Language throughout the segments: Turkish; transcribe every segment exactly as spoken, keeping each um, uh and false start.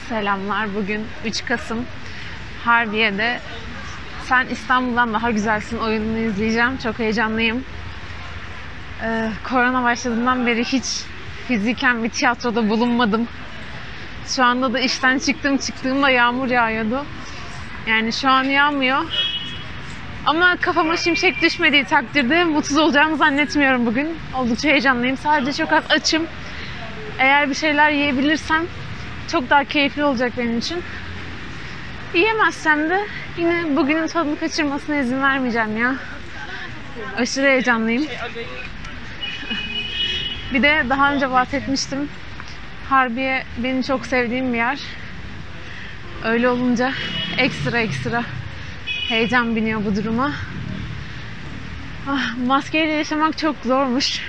Selamlar. Bugün üç Kasım. Harbiye'de Sen İstanbul'dan Daha Güzelsin oyununu izleyeceğim. Çok heyecanlıyım. Ee, korona başladığından beri hiç fiziken bir tiyatroda bulunmadım. Şu anda da işten çıktım. Çıktığımda yağmur yağıyordu. Yani şu an yağmıyor. Ama kafama şimşek düşmediği takdirde mutsuz olacağımı zannetmiyorum bugün. Oldukça heyecanlıyım. Sadece çok az açım. Eğer bir şeyler yiyebilirsem çok daha keyifli olacak benim için. Yiyemezsem de yine bugünün tadını kaçırmasına izin vermeyeceğim ya. Aşırı heyecanlıyım. Bir de daha önce bahsetmiştim. Harbiye benim çok sevdiğim bir yer. Öyle olunca ekstra ekstra heyecan biniyor bu duruma. Ah, maskeyle yaşamak çok zormuş.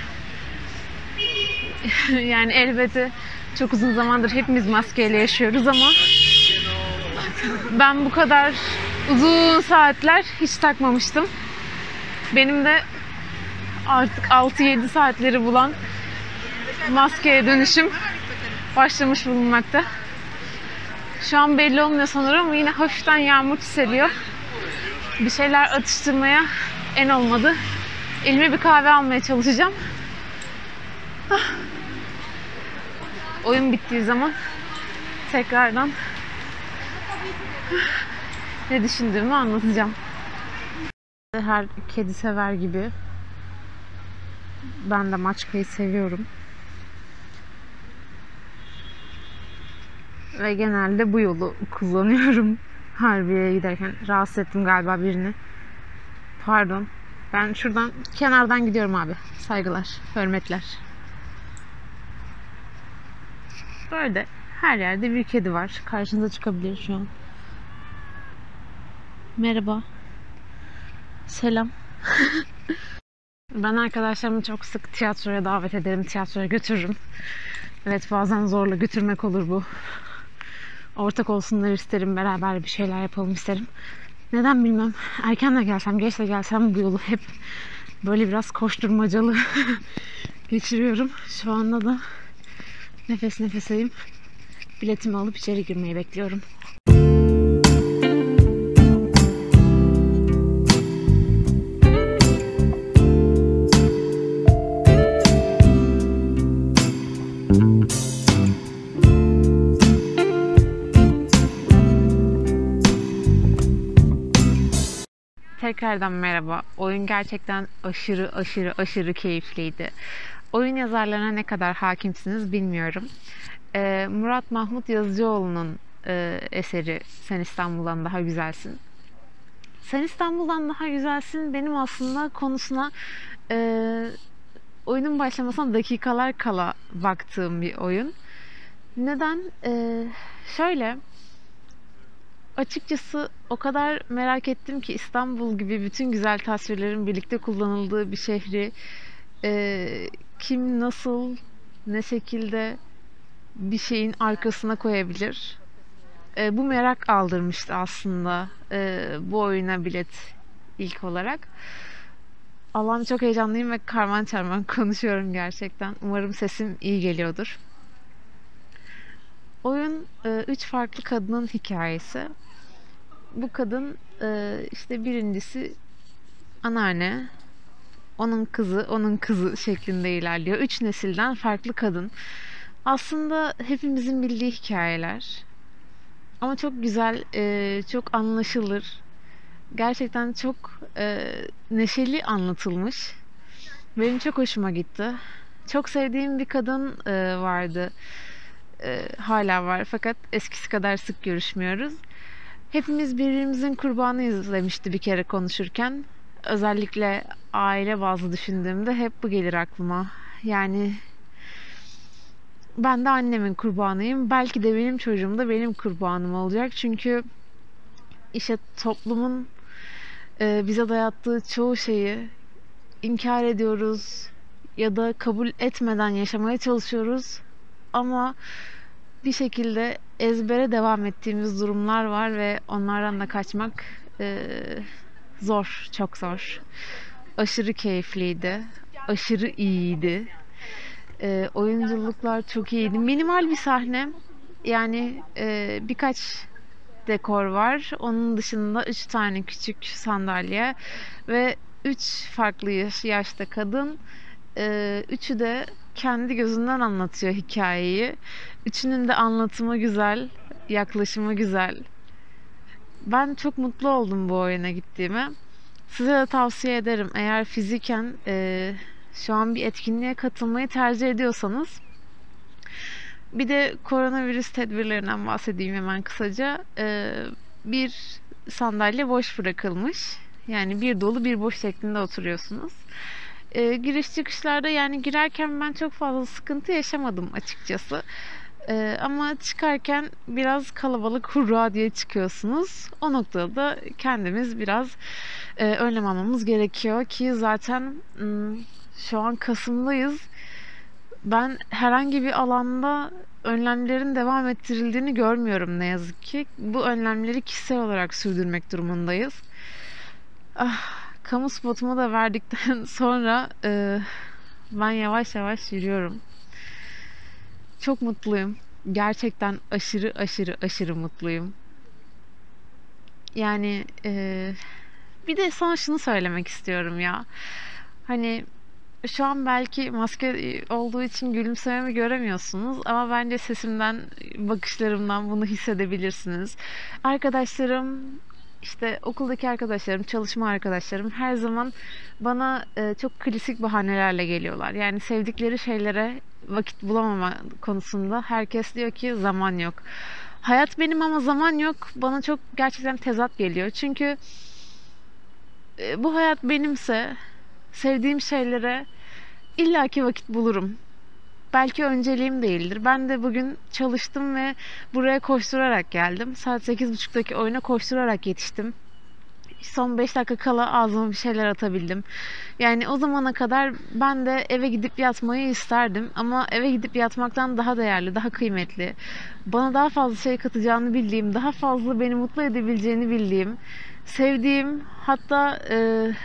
Yani elbette çok uzun zamandır hepimiz maskeyle yaşıyoruz ama ben bu kadar uzun saatler hiç takmamıştım. Benim de artık altı yedi saatleri bulan maskeye dönüşüm başlamış bulunmakta. Şu an belli olmuyor sanırım ama yine hafiften yağmur çiseliyor. Bir şeyler atıştırmaya en olmadı elime bir kahve almaya çalışacağım. Ah. Oyun bittiği zaman tekrardan ne düşündüğümü anlatacağım. Her kedi sever gibi ben de maçkayı seviyorum. Ve genelde bu yolu kullanıyorum. Harbiye'ye giderken rahatsız ettim galiba birini. Pardon. Ben şuradan kenardan gidiyorum abi. Saygılar, hürmetler. Böyle her yerde bir kedi var. Karşınıza çıkabilir şu an. Merhaba. Selam. Ben arkadaşlarımı çok sık tiyatroya davet ederim. Tiyatroya götürürüm. Evet, bazen zorla götürmek olur bu. Ortak olsunlar isterim. Beraber bir şeyler yapalım isterim. Neden bilmem. Erken de gelsem, geç de gelsem bu yolu hep böyle biraz koşturmacalı geçiriyorum. Şu anda da nefes nefeseyim. Biletimi alıp içeri girmeyi bekliyorum. Tekrardan merhaba. Oyun gerçekten aşırı aşırı aşırı keyifliydi. Oyun yazarlarına ne kadar hakimsiniz bilmiyorum. Ee, Murat Mahmut Yazıcıoğlu'nun e, eseri Sen İstanbul'dan Daha Güzelsin. Sen İstanbul'dan Daha Güzelsin benim aslında konusuna e, oyunun başlamasına dakikalar kala baktığım bir oyun. Neden? Ee, şöyle... Açıkçası o kadar merak ettim ki İstanbul gibi bütün güzel tasvirlerin birlikte kullanıldığı bir şehri e, kim nasıl ne şekilde bir şeyin arkasına koyabilir? E, bu merak aldırmıştı aslında e, bu oyuna bilet ilk olarak. Allah'ım çok heyecanlıyım ve karman çarman konuşuyorum gerçekten. Umarım sesim iyi geliyordur. Oyun e, üç farklı kadının hikayesi. Bu kadın e, işte birincisi anneanne, onun kızı, onun kızı şeklinde ilerliyor. Üç nesilden farklı kadın. Aslında hepimizin bildiği hikayeler. Ama çok güzel, e, çok anlaşılır. Gerçekten çok e, neşeli anlatılmış. Benim çok hoşuma gitti. Çok sevdiğim bir kadın e, vardı. E, hala var fakat eskisi kadar sık görüşmüyoruz. Hepimiz birbirimizin kurbanıyız demişti bir kere konuşurken. Özellikle aile bazlı düşündüğümde hep bu gelir aklıma. Yani ben de annemin kurbanıyım. Belki de benim çocuğum da benim kurbanım olacak. Çünkü işte toplumun e, bize dayattığı çoğu şeyi inkar ediyoruz ya da kabul etmeden yaşamaya çalışıyoruz. Ama bir şekilde ezbere devam ettiğimiz durumlar var ve onlardan da kaçmak e, zor, çok zor. Aşırı keyifliydi, aşırı iyiydi. E, oyunculuklar çok iyiydi. Minimal bir sahne Yani e, birkaç dekor var. Onun dışında üç tane küçük sandalye ve üç farklı yaş- yaşta kadın. Ee, üçü de kendi gözünden anlatıyor hikayeyi. Üçünün de anlatımı güzel, yaklaşımı güzel. Ben çok mutlu oldum bu oyuna gittiğime. Size de tavsiye ederim. Eğer fiziken e, şu an bir etkinliğe katılmayı tercih ediyorsanız. Bir de koronavirüs tedbirlerinden bahsedeyim hemen kısaca. Ee, bir sandalye boş bırakılmış. Yani bir dolu bir boş şeklinde oturuyorsunuz. Ee, giriş çıkışlarda yani girerken ben çok fazla sıkıntı yaşamadım açıkçası. Ee, ama çıkarken biraz kalabalık hurra diye çıkıyorsunuz. O noktada da kendimiz biraz e, önlem almamız gerekiyor ki zaten ım, şu an Kasım'dayız. Ben herhangi bir alanda önlemlerin devam ettirildiğini görmüyorum ne yazık ki. Bu önlemleri kişisel olarak sürdürmek durumundayız. Ah, kamu spotumu da verdikten sonra e, ben yavaş yavaş yürüyorum. Çok mutluyum. Gerçekten aşırı aşırı aşırı mutluyum. Yani e, bir de sana şunu söylemek istiyorum ya. Hani şu an belki maske olduğu için gülümsememi göremiyorsunuz ama bence sesimden, bakışlarımdan bunu hissedebilirsiniz. Arkadaşlarım, işte okuldaki arkadaşlarım, çalışma arkadaşlarım her zaman bana e, çok klasik bahanelerle geliyorlar. Yani sevdikleri şeylere vakit bulamama konusunda herkes diyor ki zaman yok. Hayat benim ama zaman yok. Bana çok gerçekten tezat geliyor. Çünkü e, bu hayat benimse sevdiğim şeylere illaki vakit bulurum. Belki önceliğim değildir. Ben de bugün çalıştım ve buraya koşturarak geldim. Saat sekiz buçuktaki oyuna koşturarak yetiştim. Son beş dakika kala ağzıma bir şeyler atabildim. Yani o zamana kadar ben de eve gidip yatmayı isterdim. Ama eve gidip yatmaktan daha değerli, daha kıymetli, bana daha fazla şey katacağını bildiğim, daha fazla beni mutlu edebileceğini bildiğim, sevdiğim, hatta e,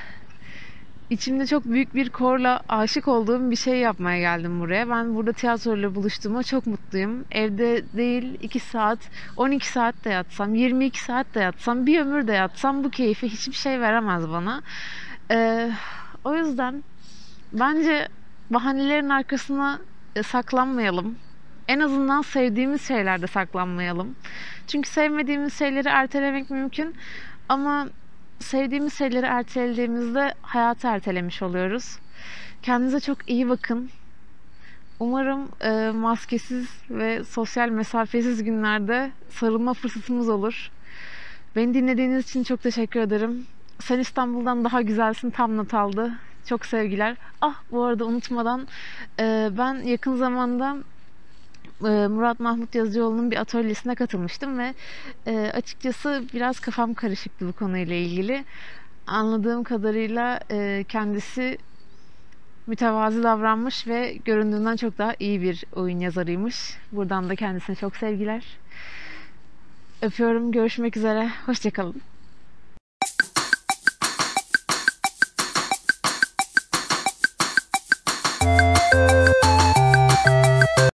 İçimde çok büyük bir korla aşık olduğum bir şey yapmaya geldim buraya. Ben burada tiyatroyla buluştuğuma çok mutluyum. Evde değil iki saat, on iki saat de yatsam, yirmi iki saat de yatsam, bir ömür de yatsam bu keyfi hiçbir şey veremez bana. Ee, O yüzden bence bahanelerin arkasına e, saklanmayalım. En azından sevdiğimiz şeylerde saklanmayalım. Çünkü sevmediğimiz şeyleri ertelemek mümkün ama sevdiğimiz şeyleri ertelediğimizde hayatı ertelemiş oluyoruz. Kendinize çok iyi bakın. Umarım e, maskesiz ve sosyal mesafesiz günlerde sarılma fırsatımız olur. Beni dinlediğiniz için çok teşekkür ederim. Sen İstanbul'dan daha güzelsin tam not aldı. Çok sevgiler. Ah bu arada unutmadan e, ben yakın zamanda e, Murat Mahmut Yazıcıoğlu'nun bir atölyesine katılmıştım ve e, açıkçası biraz kafam karışıktı bu konuyla ilgili. Anladığım kadarıyla e, kendisi mütevazi davranmış ve göründüğünden çok daha iyi bir oyun yazarıymış. Buradan da kendisine çok sevgiler. Öpüyorum. Görüşmek üzere. Hoşça kalın.